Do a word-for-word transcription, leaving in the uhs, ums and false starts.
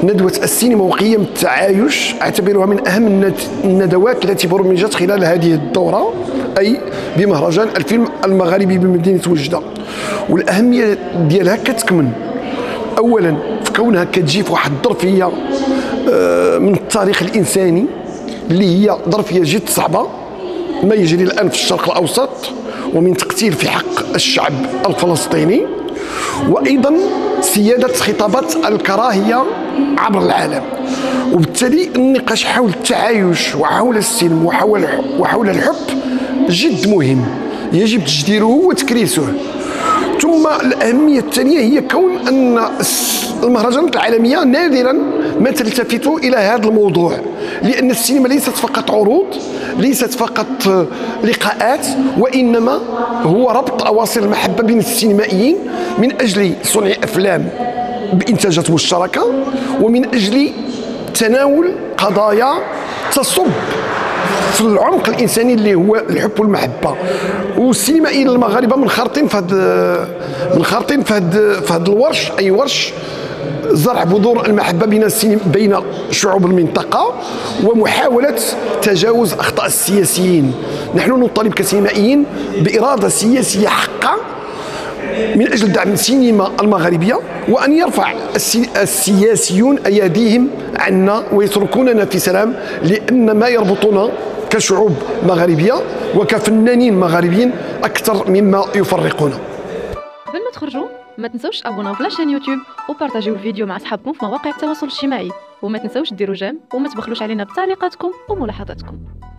ندوة السينما وقيم التعايش أعتبرها من أهم الندوات التي برمجت خلال هذه الدورة، أي بمهرجان الفيلم المغربي بمدينة وجدة. والأهمية ديالها كتكمن أولا في كونها كتجي في واحد الظرفية من التاريخ الإنساني اللي هي ظرفية جد صعبة، ما يجري الآن في الشرق الأوسط ومن تقتيل في حق الشعب الفلسطيني، وأيضا سيادة خطابات الكراهية عبر العالم. وبالتالي النقاش حول التعايش وحول السلم وحول وحول الحب جد مهم، يجب تجديره وتكريسه. ثم الأهمية الثانية هي كون أن المهرجانات العالمية نادرا ما تلتفت إلى هذا الموضوع، لأن السينما ليست فقط عروض، ليست فقط لقاءات، وإنما هو ربط أواصر المحبة بين السينمائيين من أجل صنع أفلام بإنتاجات مشتركة، ومن أجل تناول قضايا تصب في العمق الانساني اللي هو الحب والمحبه. والسينمائيين المغاربه منخرطين في هذا منخرطين في هذا في هذا الورش، اي ورش زرع بذور المحبه بين بين شعوب المنطقه ومحاوله تجاوز اخطاء السياسيين. نحن نطالب كسينمائيين باراده سياسيه حقه من اجل دعم السينما المغربيه، وان يرفع السياسيون ايديهم عنا ويتركوننا في سلام، لان ما يربطنا كشعوب مغاربيه وكفنانين مغاربيين اكثر مما يفرقنا. قبل ما تخرجوا ما تنسوش ابوناو في لاشين يوتيوب وبارطاجيو الفيديو مع اصحابكم في مواقع التواصل الاجتماعي، وما تنسوش ديروا جيم وما تبخلوش علينا بتعليقاتكم وملاحظاتكم.